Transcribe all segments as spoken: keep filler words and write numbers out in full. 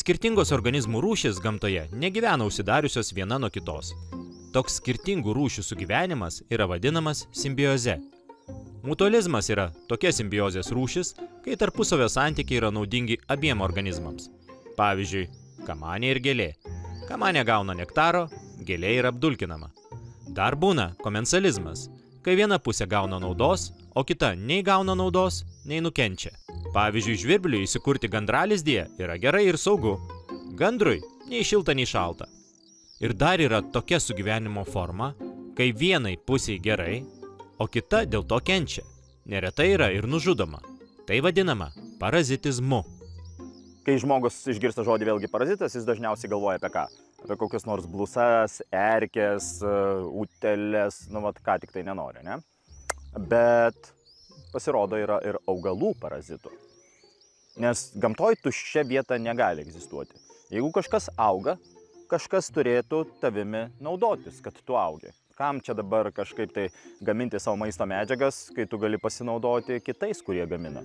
Skirtingos organizmų rūšys gamtoje negyvena užsidariusios viena nuo kitos. Toks skirtingų rūšių sugyvenimas yra vadinamas simbioze. Mutualizmas yra tokia simbiozės rūšis, kai tarpusavio santykiai yra naudingi abiem organizmams. Pavyzdžiui, kamanė ir gėlė. Kamanė gauna nektaro, gėlė yra apdulkinama. Dar būna komensalizmas, kai viena pusė gauna naudos, o kita nei gauna naudos, nei nukenčia. Pavyzdžiui, žvirbliui įsikurti gandralizdėje yra gerai ir saugu. Gandrui nei šilta, nei šalta. Ir dar yra tokia sugyvenimo forma, kai vienai pusiai gerai, o kita dėl to kenčia. Neretai yra ir nužudoma. Tai vadinama parazitizmu. Kai žmogus išgirsta žodį vėlgi parazitas, jis dažniausiai galvoja apie ką? Apie kokias nors blusas, erkės, utėlės, nu vat ką tik tai nenori, ne? Bet pasirodo yra ir augalų parazitų. Nes gamtoj tuščia vieta negali egzistuoti. Jeigu kažkas auga, kažkas turėtų tavimi naudotis, kad tu augi. Kam čia dabar kažkaip tai gaminti savo maisto medžiagas, kai tu gali pasinaudoti kitais, kurie gamina?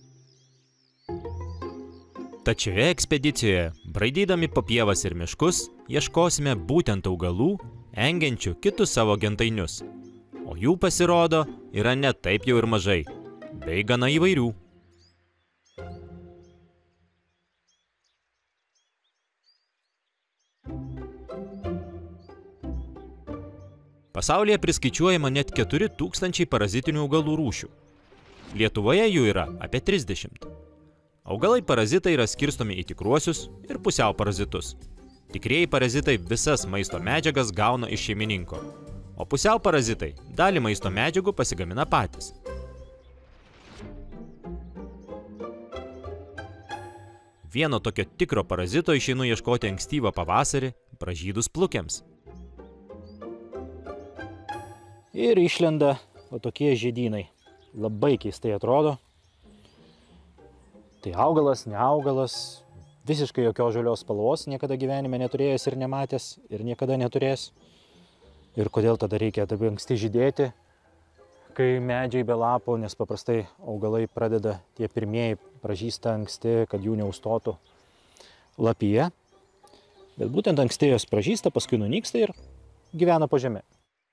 Tad šioje ekspedicijoje, braidydami po pievas ir miškus, ieškosime būtent augalų, engiančių kitus savo gentainius. O jų pasirodo yra ne taip jau ir mažai, bei gana įvairių. Pasaulyje priskaičiuojama net keturi tūkstančiai parazitinių augalų rūšių. Lietuvoje jų yra apie trisdešimt. Augalai parazitai yra skirstomi į tikruosius ir pusiau parazitus. Tikrieji parazitai visas maisto medžiagas gauna iš šeimininko, o pusiau parazitai dalį maisto medžiagų pasigamina patys. Vieno tokio tikro parazito išeinu ieškoti ankstyvą pavasarį, pražydus plukiams. Ir išlenda o tokie žiedynai. Labai keistai atrodo. Tai augalas, ne augalas, visiškai jokios žalios spalvos niekada gyvenime neturėjęs ir nematęs ir niekada neturės. Ir kodėl tada reikia taip anksti žydėti, kai medžiai be lapų, nes paprastai augalai pradeda tie pirmieji pražysta anksti, kad jų neužstotų lapyje. Bet būtent anksti jos pražysta, paskui nunyksta ir gyvena po žeme.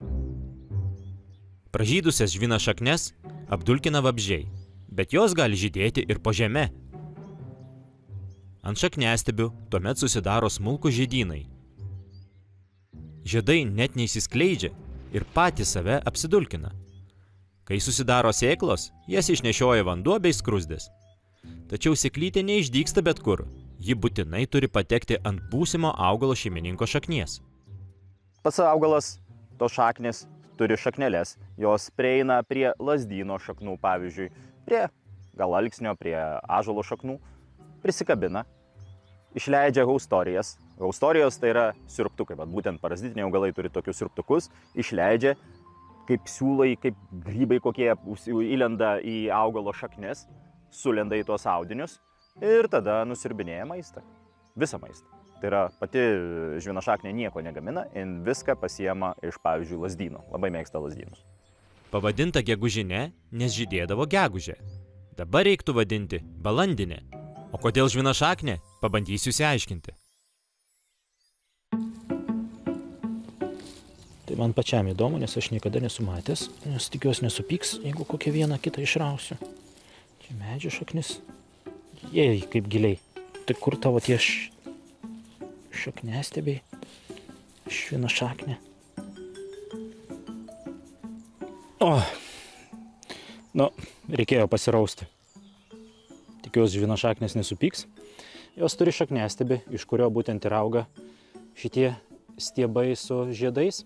Pražydusias žvynašaknes apdulkina vabzdžiai, bet jos gali žydėti ir po žeme. Ant šakniastiebių tuomet susidaro smulkūs žiedynai. Žiedai net neįsiskleidžia ir patys save apsidulkina. Kai susidaro sėklos, jas išnešioja vanduo bei skruzdės. Tačiau sėklytė neišdygsta bet kur, ji būtinai turi patekti ant būsimo augalo šeimininko šaknies. Pats augalas, tos šaknės, turi šakneles, jos prieina prie lazdyno šaknų, pavyzdžiui, prie gal alksnio, prie ąžuolo šaknų, prisikabina, išleidžia haustorijas. Haustorijos tai yra siurbtukai, bet būtent parazitiniai augalai turi tokius siurbtukus, išleidžia kaip siūlai, kaip grybai kokie įlenda į augalo šaknis, sulenda į tuos audinius ir tada nusiurbinėja maistą, visą maistą. Tai yra pati žvynašaknė nieko negamina, jin viską pasiema iš, pavyzdžiui, lazdyno. Labai mėgsta lazdynus. Pavadinta gegužinė, nes žydėdavo gegužę. Dabar reiktų vadinti balandinė. O kodėl žvynašaknė? Pabandysiu išsiaiškinti. Tai man pačiam įdomu, nes aš niekada nesu matęs, nes tikiuosi nesupyks, jeigu kokią vieną kitą išrausiu. Čia medžio šaknis. Jei, kaip giliai. Tai kur tavo tie š... šakniastiebiai? Žvynašaknė. O, nu, reikėjo pasirausti. Tikiuosi žvynašaknės nesupyks. Jos turi šakniastiebį, iš kurio būtent ir auga šitie stiebai su žiedais.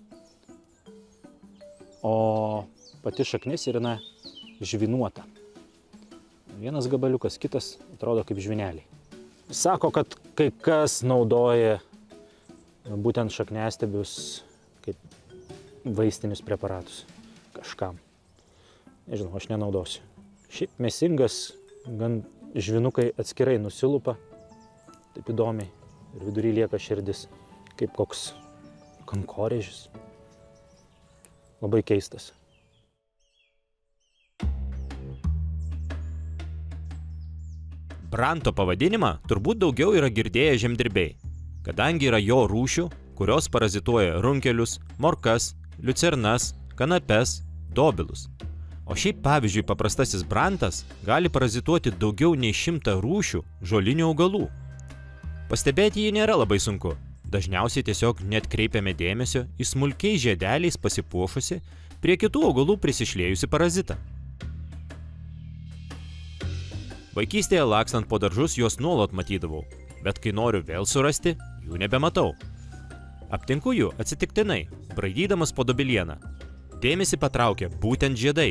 O pati šaknis yra žvynuota. Vienas gabaliukas, kitas atrodo kaip žvyneliai. Sako, kad kai kas naudoja būtent šakniastiebius kaip vaistinius preparatus kažkam. Nežinau, aš nenaudosiu. Šiaip mėsingas, gan žvynukai atskirai nusilupa, taip įdomiai, ir vidury lieka širdis, kaip koks kankorėžis. Labai keistas. Branto pavadinimą turbūt daugiau yra girdėję žemdirbiai, kadangi yra jo rūšių, kurios parazituoja runkelius, morkas, liucernas, kanapes, dobilus. O šiaip pavyzdžiui paprastasis brantas gali parazituoti daugiau nei šimtą rūšių žolinių augalų. Pastebėti jį nėra labai sunku. Dažniausiai tiesiog net kreipiame dėmesio į smulkiais žiedeliais pasipuošusi prie kitų augalų prisišlėjusi parazitą. Vaikystėje lakstant po daržus juos nuolat matydavau, bet kai noriu vėl surasti, jų nebematau. Aptinku jų atsitiktinai, braidydamas po dobilieną. Dėmesį patraukia būtent žiedai.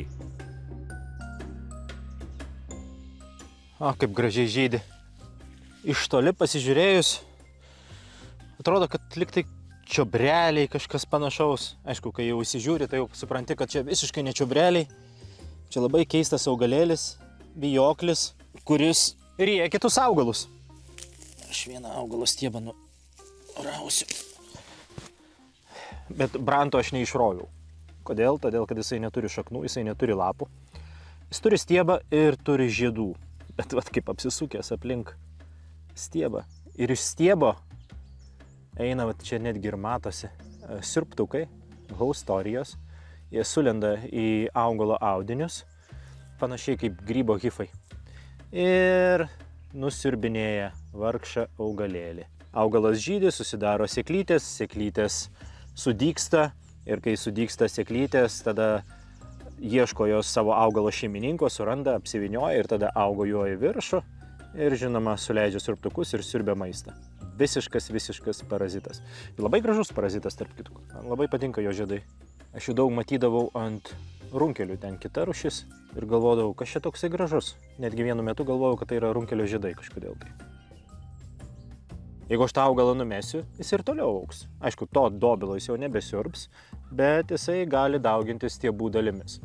O, kaip gražiai žydi. Iš toli pasižiūrėjus, atrodo, kad liktai čiobreliai kažkas panašaus. Aišku, kai jau įsižiūri, tai jau supranti, kad čia visiškai ne čiobreliai. Čia labai keistas augalėlis, vijoklis, kuris ryja kitus augalus. Aš vieną augalo stiebą nurausiu. Bet branto aš neišroviau. Kodėl? Todėl, kad jisai neturi šaknų, jisai neturi lapų. Jis turi stiebą ir turi žiedų. Bet vat kaip apsisukęs aplink stiebą. Ir iš stiebo eina, vat čia netgi ir matosi, siurbtukai, haustorijos. Jie sulenda į augalo audinius, panašiai kaip grybo hifai. Ir nusiurbinėja vargšą augalėlį. Augalas žydi, susidaro sėklytės, sėklytės sudygsta ir kai sudygsta sėklytės, tada ieško jos savo augalo šeimininko, suranda, apsivinioja ir tada augo juo į viršų ir žinoma suleidžia siurbtukus ir siurbia maistą. Visiškas, visiškas parazitas. Ir labai gražus parazitas tarp kitų. Man labai patinka jo žiedai. Aš jų daug matydavau ant runkelių, ten kita rūšis ir galvodavau, kas čia toksai gražus. Netgi vienu metu galvojau, kad tai yra runkelio žiedai kažkodėl tai. Jeigu aš tą augalą numesiu, jis ir toliau augs. Aišku, to dobilo jis jau nebesiurbs, bet jisai gali daugintis stiebų dalimis.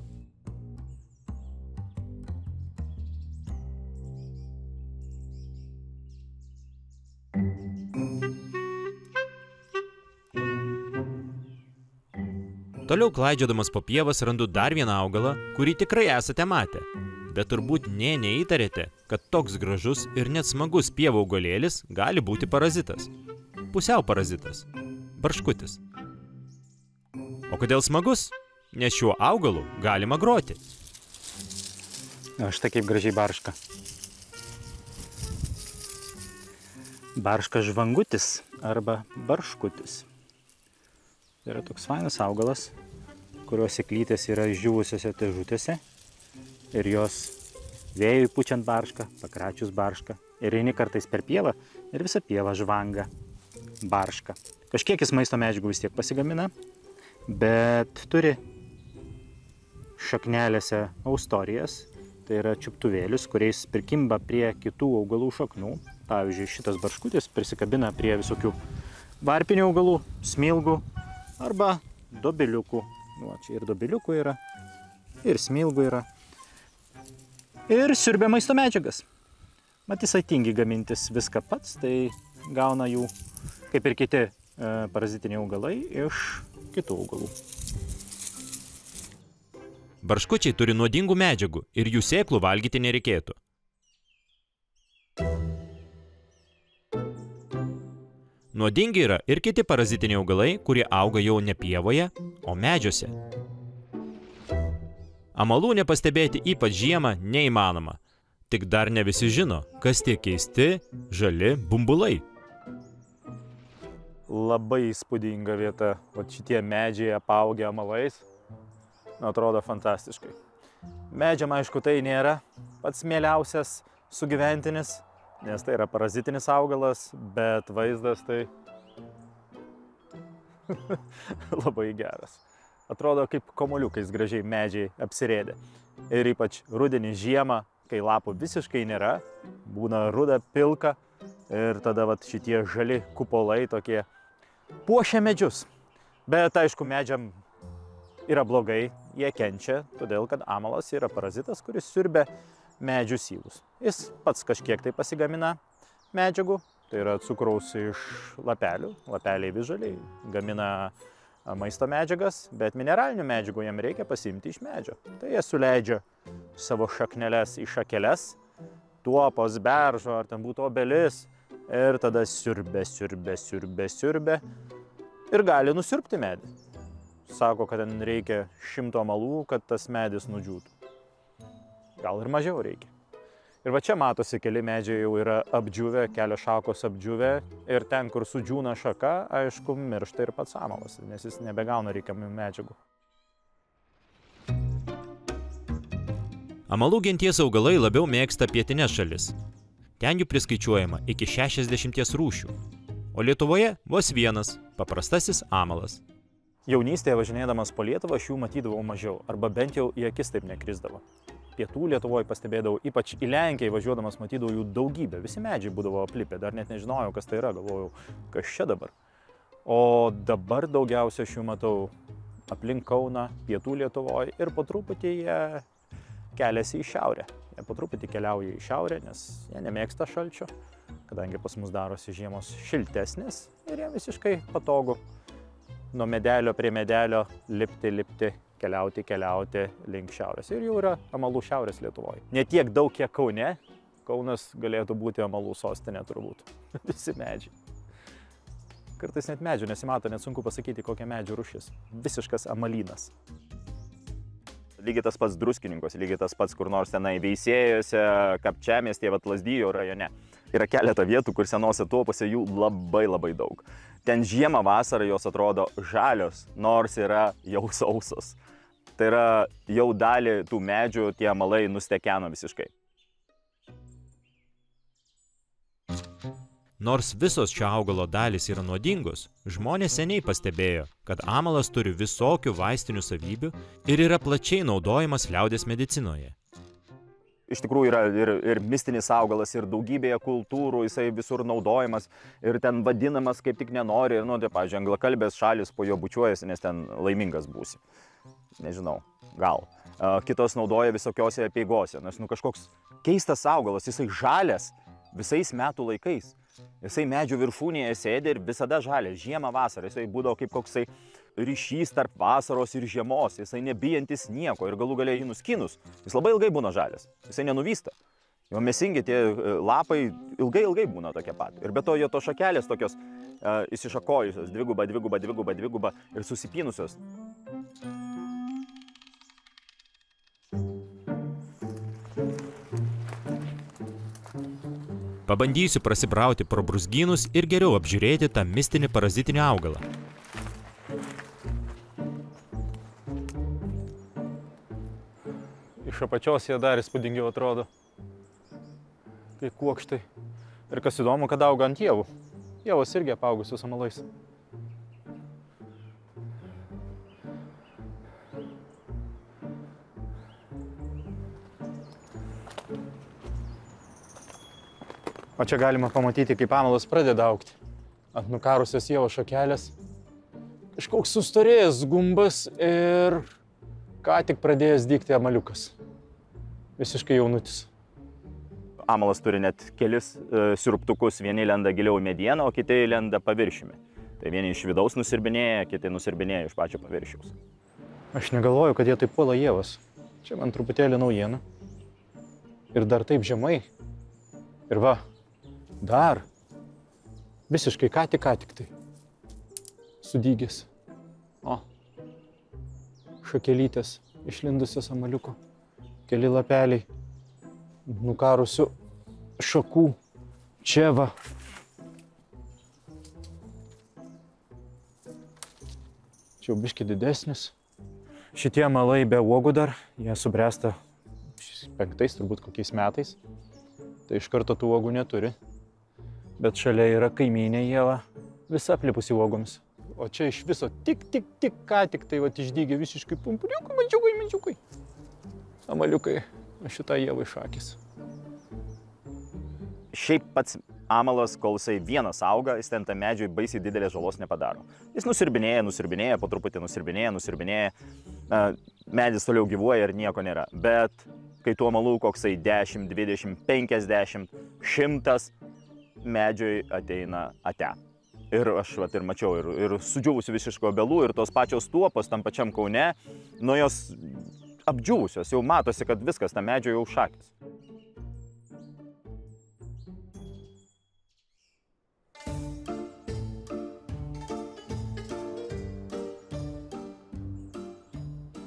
Toliau klaidžiodamas po pievas randu dar vieną augalą, kurį tikrai esate matę. Bet turbūt nė neįtarėte, kad toks gražus ir net smagus pievų augalėlis gali būti parazitas. Pusiau parazitas. Barškutis. O kodėl smagus? Nes šiuo augalu galima groti. O štai kaip gražiai barška. Barška žvangutis arba barškutis. Tai yra toks fainas augalas, kurios sėklytės yra išdžiūvusiose dėžutėse ir jos vėjui pučiant barška, pakračius barška ir eini kartais per pievą ir visa pieva žvanga barška. Kažkiek jis maisto medžiagų vis tiek pasigamina, bet turi šaknelėse austorijas, tai yra čiuptuvėlius, kuriais prikimba prie kitų augalų šaknų. Pavyzdžiui, šitas barškutis prisikabina prie visokių varpinių augalų, smilgų arba dobiliukų. Nu, čia ir dobiliukų yra, ir smilgų yra. Ir siurbia maisto medžiagas. Mat jisai tingi gamintis viską pats, tai gauna jų, kaip ir kiti e, parazitiniai augalai, iš kitų augalų. Barškučiai turi nuodingų medžiagų ir jų sėklų valgyti nereikėtų. Nuodingi yra ir kiti parazitiniai augalai, kurie auga jau ne pievoje, o medžiuose. Amalų nepastebėti ypač žiemą neįmanoma. Tik dar ne visi žino, kas tie keisti, žali bumbulai. Labai įspūdinga vieta, o šitie medžiai apaugę amalais. Atrodo fantastiškai. Medžiam, aišku, tai nėra pats mieliausias sugyventinis, nes tai yra parazitinis augalas, bet vaizdas tai labai geras. Atrodo, kaip kamuoliukais gražiai medžiai apsirėdė. Ir ypač rudenį žiemą, kai lapų visiškai nėra, būna ruda pilka ir tada vat, šitie žali kupolai tokie puošia medžius. Bet aišku, medžiam yra blogai, jie kenčia, todėl kad amalas yra parazitas, kuris siurbia medžių sylus. Jis pats kažkiek tai pasigamina medžiagų, tai yra cukraus iš lapelių, lapeliai visžaliai, gamina maisto medžiagas, bet mineralinių medžiagų jam reikia pasiimti iš medžio. Tai jie suleidžia savo šakneles į šakeles tuopos, beržo, ar ten būtų obelis. Ir tada siurbė, siurbė, siurbė, siurbė. Ir gali nusirpti medį. Sako, kad ten reikia šimto amalų, kad tas medis nudžiūtų. Gal ir mažiau reikia. Ir va čia matosi, keli medžiai jau yra apdžiūvę, kelios šakos apdžiūvę. Ir ten, kur sudžiūna šaka, aišku, miršta ir pats amalas, nes jis nebegauna reikiamų medžiagų. Amalų genties augalai labiau mėgsta pietines šalis. Ten jų priskaičiuojama iki šešiasdešimties rūšių. O Lietuvoje vos vienas – paprastasis amalas. Jaunystėje važinėdamas po Lietuvą aš jų matydavau mažiau, arba bent jau į akis taip nekrisdavo. Pietų Lietuvoje pastebėdavau, ypač į Lenkiją važiuodamas matydavau jų daugybę. Visi medžiai būdavo aplipę, dar net nežinojau, kas tai yra, galvojau, kas čia dabar. O dabar daugiausia aš jų matau aplink Kauną, Pietų Lietuvoje ir po truputį jie keliasi į šiaurę. Jie po truputį keliauja į šiaurę, nes jie nemėgsta šalčio, kadangi pas mus darosi žiemos šiltesnės ir jie visiškai patogu. Nuo medelio prie medelio lipti, lipti, keliauti, keliauti link šiaurės. Ir jau yra amalų šiaurės Lietuvoje. Ne tiek daug, kiek Kaune. Kaunas galėtų būti amalų sostinė turbūt. Visi medžiai. Kartais net medžių nesimato, net sunku pasakyti, kokia medžių rūšis. Visiškas amalynas. Lygiai tas pats Druskininkos, lygiai tas pats kur nors tenai Veisiejose, Kapčiamiestyje, vat Lazdijų rajone. Yra keletą vietų, kur senose tuopose jų labai labai daug. Ten žiemą, vasarą jos atrodo žalios, nors yra jau sausos. Tai yra jau dalį tų medžių tie amalai nustekeno visiškai. Nors visos šio augalo dalys yra nuodingos, žmonės seniai pastebėjo, kad amalas turi visokių vaistinių savybių ir yra plačiai naudojamas liaudies medicinoje. Iš tikrųjų yra ir, ir mistinis augalas, ir daugybėje kultūrų jisai visur naudojamas, ir ten vadinamas kaip tik nenori, ir, nu, tai, pavyzdžiui, anglakalbės šalis po jo bučiuojasi, nes ten laimingas būsi. Nežinau, gal. Kitos naudoja visokiose apeigose, nes, nu, kažkoks keistas augalas, jisai žalias visais metų laikais. Jisai medžių viršūnėje sėdi ir visada žalias, žiemą, vasarą, jisai būdavo kaip koksai ryšys tarp vasaros ir žiemos, jisai nebijantis nieko ir galų gale jį nuskinus, jis labai ilgai būna žalias, jisai nenuvysta. Jo mėsingi tie lapai ilgai ilgai būna tokie pat. Ir be to jo to šakelės tokios uh, įsišakojusios, dviguba, dviguba, dviguba, dviguba ir susipynusios. Pabandysiu prasibrauti pro brūzgynus ir geriau apžiūrėti tą mistinį parazitinį augalą. Iš apačios jie dar įspūdingiau atrodo, kaip kuokštai. Ir kas įdomu, kad auga ant ievų. Ievos irgi apaugusios amalais. O čia galima pamatyti, kaip amalas pradeda augti. Ant nukarusios ievos šakelės. Kažkoks sustorėjęs gumbas ir ką tik pradėjęs dygti amaliukas. Visiškai jaunutis. Amalas turi net kelis e, siurbtukus. Vieni lenda giliau į medieną, o kiti lenda paviršiumi. Tai vieni iš vidaus nusirbinėja, kiti nusirbinėja iš pačio paviršiaus. Aš negalvoju, kad jie taip puola ievas. Čia man truputėlį naujiena. Ir dar taip žemai. Ir va. Dar. Visiškai ką tik, ką tik tai. Sudygęs. O. Šakelytės išlindusios amaliuko. Keli lapeliai. Nukarusių šakų. Čia va. Čia jau biški didesnis. Šitie amalai be uogų dar. Jie subręsta penktais, turbūt kokiais metais. Tai iš karto tų uogų neturi. Bet šalia yra kaimynė ieva, visa aplipusi uogomis. O čia iš viso tik, tik, tik, ką tik tai vat išdygė visiškai pumpuriukai, mandžiukai, mandžiukai. Amaliukai, o šitą ievą išakis. Šiaip pats amalas, kol jisai vienas auga, jis ten tam medžiui baisiai didelės žalos nepadaro. Jis nusirbinėja, nusirbinėja, po truputį nusirbinėja, nusirbinėja. Medis toliau gyvuoja ir nieko nėra. Bet kai tų amalų koksai dešimt, dvidešimt, penkiasdešimt, šimtas, medžiui ateina ate. Ir aš vat, ir mačiau ir, ir sudžiūvusių visiško obelų, ir tos pačios tuopos tam pačiam Kaune, nuo jos apdžiūvusios, jau matosi, kad viskas tam medžiui jau šakis.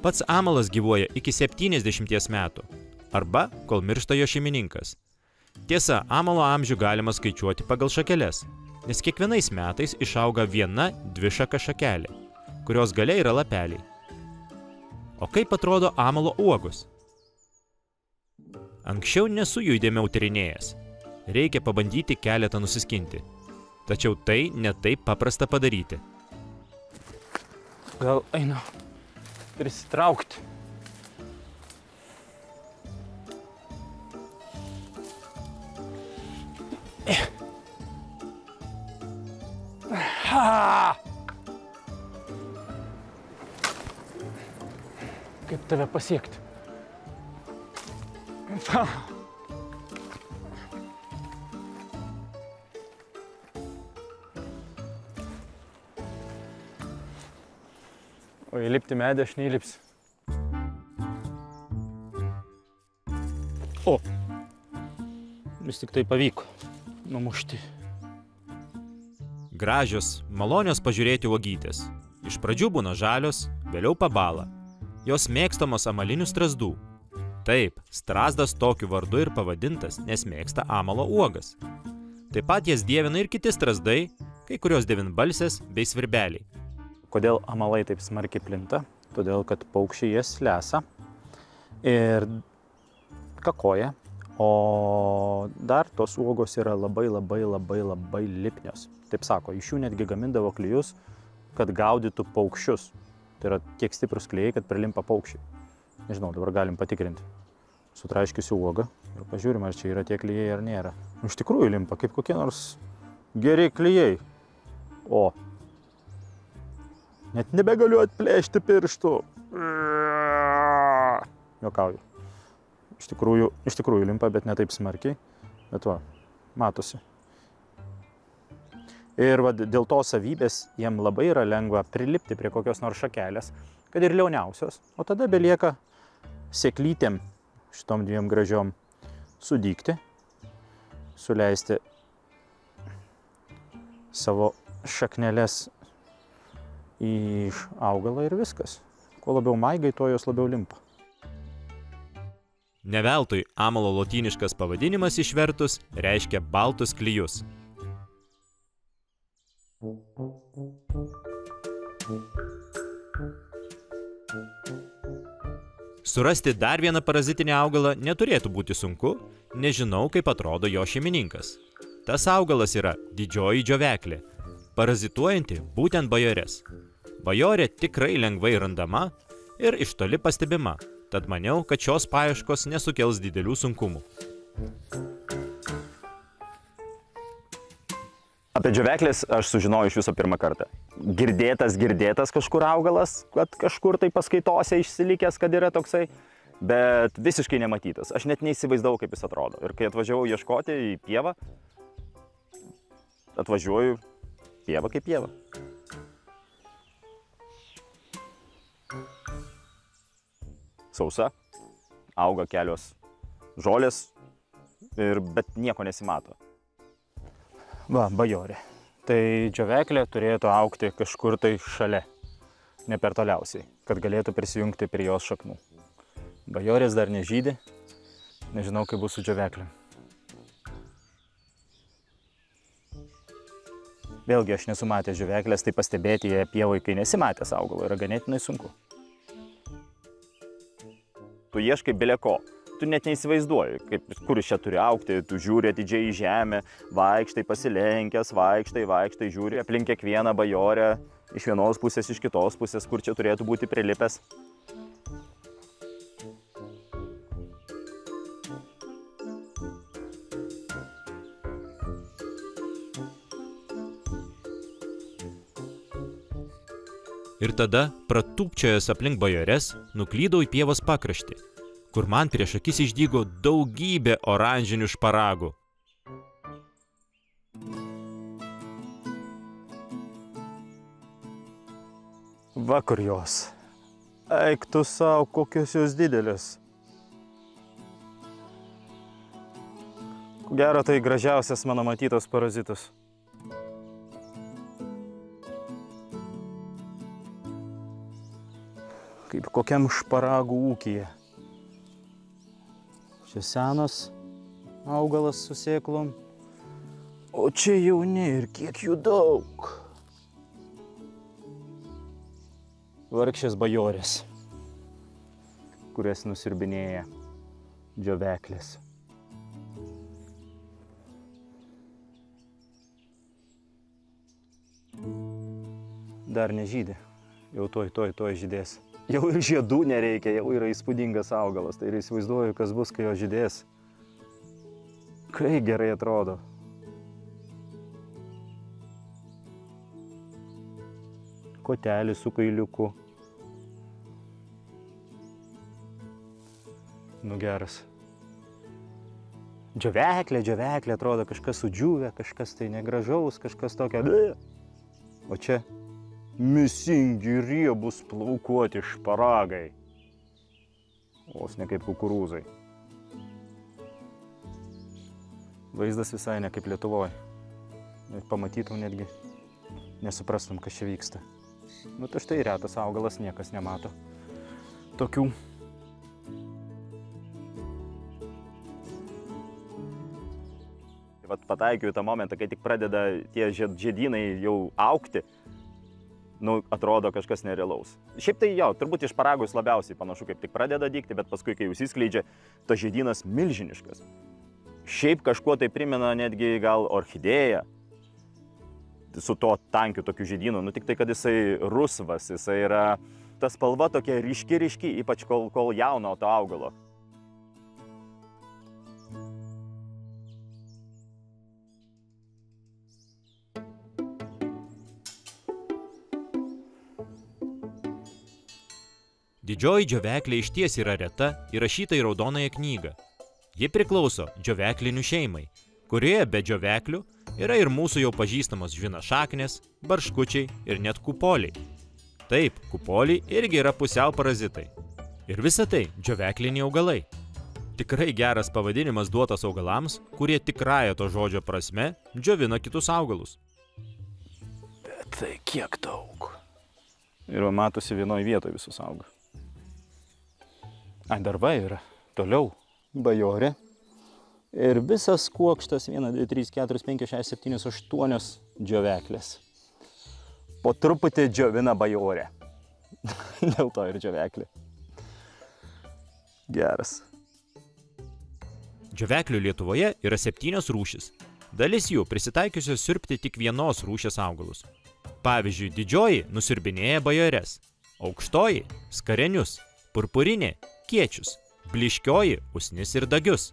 Pats amalas gyvuoja iki septyniasdešimties metų, arba kol miršta jo šeimininkas. Tiesa, amalo amžių galima skaičiuoti pagal šakeles, nes kiekvienais metais išauga viena dvišaka šakelė, kurios gale yra lapeliai. O kaip atrodo amalo uogos? Anksčiau nesu jų įdėmiau tyrinėjęs. Reikia pabandyti keletą nusiskinti. Tačiau tai ne taip paprasta padaryti. Gal einu prisitraukti. Ha! Kaip tave pasiekti? O įlipti medį aš neįlipsiu. O! Vis tik tai pavyko numušti. Gražios, malonios pažiūrėti uogytės. Iš pradžių būna žalios, vėliau pabala. Jos mėgstamos amalinių strazdų. Taip, strazdas tokiu vardu ir pavadintas, nes mėgsta amalo uogas. Taip pat jas dievina ir kiti strazdai, kai kurios devynbalsės bei svirbeliai. Kodėl amalai taip smarkiai plinta? Todėl, kad paukščiai jas lesa ir kakoja, o dar tos uogos yra labai labai labai labai lipnios. Taip sako, iš jų netgi gamindavo klijus, kad gaudytų paukščius. Tai yra tiek stiprus klijai, kad prilimpa paukščiai. Nežinau, dabar galim patikrinti. Sutraiškysiu uogą ir pažiūrim, ar čia yra tie klijai ar nėra. Iš tikrųjų limpa, kaip kokie nors geri klijai. O, net nebegaliu atplėšti pirštų. Juokauju. Iš tikrųjų, iš tikrųjų limpa, bet ne taip smarkiai. Bet va, matosi. Ir va, dėl to savybės jiem labai yra lengva prilipti prie kokios nors šakelės, kad ir liauniausios. O tada belieka sėklytėm, šitom dviem gražiom, sudygti, suleisti savo šakneles į augalą ir viskas. Kuo labiau maigai, tuo jos labiau limpa. Ne veltui amalo lotyniškas pavadinimas išvertus reiškia baltus klijus. Surasti dar vieną parazitinį augalą neturėtų būti sunku, nežinau, kaip atrodo jo šeimininkas. Tas augalas yra didžioji džioveklė, parazituojanti būtent bajores. Bajorė tikrai lengvai randama ir iš toli pastebima, tad maniau, kad šios paieškos nesukels didelių sunkumų. Apie džioveklės aš sužinojau iš viso pirmą kartą. Girdėtas, girdėtas kažkur augalas, kad kažkur tai paskaitose išsilikęs, kad yra toksai, bet visiškai nematytas. Aš net neįsivaizdavau, kaip jis atrodo. Ir kai atvažiavau ieškoti į pievą, atvažiuoju pievą kaip pievą. Sausa, auga kelios žolės, ir, bet nieko nesimato. Va, bajorė. Tai džioveklė turėtų augti kažkur tai šalia, ne per toliausiai, kad galėtų prisijungti prie jos šaknų. Bajorės dar nežydi, nežinau, kaip bus su džioveklėm. Vėlgi, aš nesu matęs džioveklės, tai pastebėti ją pievoj, kai nesimatęs augalo, yra ganėtinai sunku. Tu ieškai bile ko. Tu net neįsivaizduoji, kaip, kur iš čia turi augti, tu žiūri atidžiai į žemę, vaikštai pasilenkęs, vaikštai, vaikštai, žiūri aplink kiekvieną bajorę, iš vienos pusės, iš kitos pusės, kur čia turėtų būti prilipęs. Ir tada, pratūpčiojęs aplink bajores, nuklydau į pievos pakraštį, kur man prieš akis išdygo daugybė oranžinių šparagų. Va kur jos. Eik tu savo, kokios jos didelės. Ko gero, tai gražiausias mano matytas parazitas. Kaip kaip kokiam šparagų ūkyje. Čia senas augalas su sėklom, o čia jauni ir kiek jų daug. Vargšės bajorės, kurias nusirbinėja džioveklės. Dar nežydė, jau toj, toj, toj žydės. Jau ir žiedų nereikia, jau yra įspūdingas augalas, tai ir įsivaizduoju, kas bus, kai jo žydės. Kai gerai atrodo. Kotelis su kailiuku. Nu geras. Džioveklė, džioveklė, atrodo kažkas sudžiūvę, kažkas tai negražaus, kažkas tokio. O čia misingi riebus plaukuoti šparagai. Vos ne kaip kukurūzai. Vaizdas visai ne kaip Lietuvoje. Pamatytum netgi, nesuprastum, kas čia vyksta. Nu tai štai retas augalas, niekas nemato tokių. Vat pataikiau į tą momentą, kai tik pradeda tie žiedynai jau augti, nu, atrodo kažkas nerealaus. Šiaip tai jo, turbūt iš šparagus labiausiai panašu, kaip tik pradeda dygti, bet paskui, kai jūs įskleidžia, tas žiedynas milžiniškas. Šiaip kažkuo tai primena netgi gal orchidėją su to tankiu tokiu žiedynu, nu tik tai, kad jisai rusvas, jisai yra, ta spalva tokia ryški, ryški, ypač kol, kol jauno to augalo. Didžioji džioveklė išties yra reta, įrašyta į raudonąją knygą. Ji priklauso džioveklinių šeimai, kurioje be džioveklių yra ir mūsų jau pažįstamos žvynašaknės, barškučiai ir net kupoliai. Taip, kupoliai irgi yra pusiau parazitai. Ir visa tai džiovekliniai augalai. Tikrai geras pavadinimas duotas augalams, kurie tikrąja to žodžio prasme džiovina kitus augalus. Bet tai kiek daug. Ir matosi vienoje vietoje visus auga. Ai, dar va yra. Toliau. Bajorė. Ir visas kuokštas vienas, du, trys, keturi, penki, šeši, septyni, aštuoni džioveklės. Po truputį džiovina bajorė. Dėl to ir džioveklė. Geras. Džioveklių Lietuvoje yra septynios rūšis. Dalis jų prisitaikiusios siurbti tik vienos rūšies augalus. Pavyzdžiui, didžioji nusiurbinėja bajores, aukštoji – skarenius, purpurinė – kiečius, bliškioji – usnis ir dagius.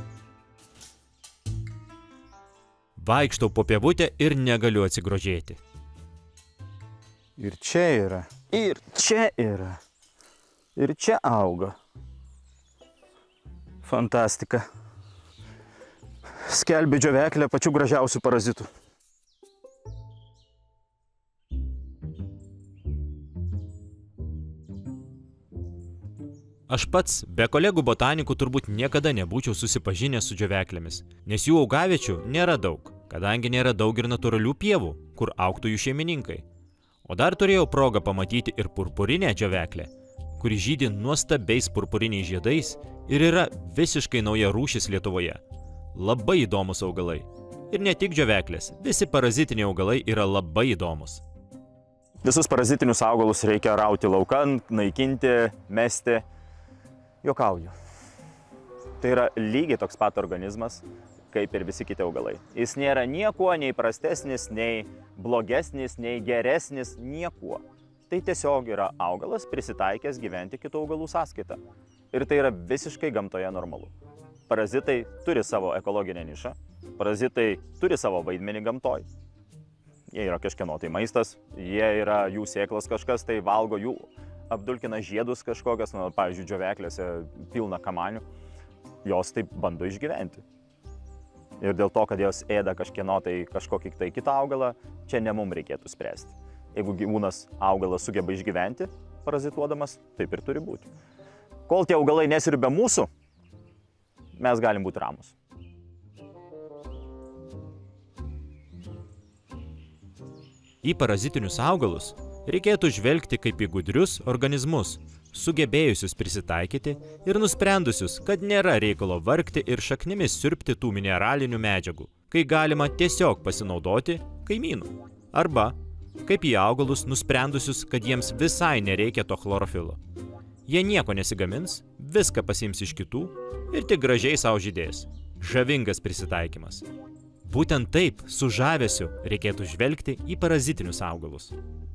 Vaikštau po pievutę ir negaliu atsigrožėti. Ir čia yra, ir čia yra, ir čia auga. Fantastika. Skelbia džioveklę pačių gražiausių parazitų. Aš pats, be kolegų botanikų, turbūt niekada nebūčiau susipažinęs su džioveklėmis, nes jų augaviečių nėra daug, kadangi nėra daug ir natūralių pievų, kur augtų jų šeimininkai. O dar turėjau progą pamatyti ir purpurinę džioveklę, kuri žydi nuostabiais purpuriniais žiedais ir yra visiškai nauja rūšis Lietuvoje. Labai įdomus augalai. Ir ne tik džioveklės, visi parazitiniai augalai yra labai įdomus. Visus parazitinius augalus reikia rauti laukan, naikinti, mesti. Juokauju. Tai yra lygiai toks pat organizmas, kaip ir visi kiti augalai. Jis nėra niekuo nei prastesnis, nei blogesnis, nei geresnis, niekuo. Tai tiesiog yra augalas prisitaikęs gyventi kitų augalų sąskaitą. Ir tai yra visiškai gamtoje normalu. Parazitai turi savo ekologinę nišą, parazitai turi savo vaidmenį gamtoj. Jie yra kažkieno tai maistas, jie yra jų sėklas kažkas, tai valgo jų, apdulkina žiedus kažkokias, nu, pavyzdžiui, džioveklėse pilna kamanių, jos taip bando išgyventi. Ir dėl to, kad jos ėda kažkieno tai kažkokį tai kitą augalą, čia ne mums reikėtų spręsti. Jeigu gyvūnas augalas sugeba išgyventi, parazituodamas, taip ir turi būti. Kol tie augalai nesiurbia mūsų, mes galim būti ramus. Į parazitinius augalus reikėtų žvelgti kaip į gudrius organizmus, sugebėjusius prisitaikyti ir nusprendusius, kad nėra reikalo vargti ir šaknimis siurbti tų mineralinių medžiagų, kai galima tiesiog pasinaudoti kaimynų. Arba, kaip į augalus nusprendusius, kad jiems visai nereikia to chlorofilo. Jie nieko nesigamins, viską pasiims iš kitų ir tik gražiai savo žydės. Žavingas prisitaikymas. Būtent taip su žavesiu reikėtų žvelgti į parazitinius augalus.